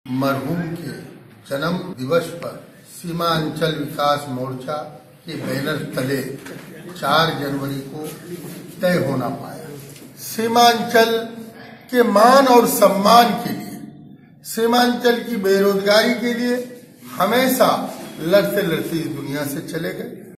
मरहूम के जन्म दिवस पर सीमांचल विकास मोर्चा के बैनर तले 4 जनवरी को तय होना पाया। सीमांचल के मान और सम्मान के लिए, सीमांचल की बेरोजगारी के लिए हमेशा लड़ते लड़ते इस दुनिया से चले गए।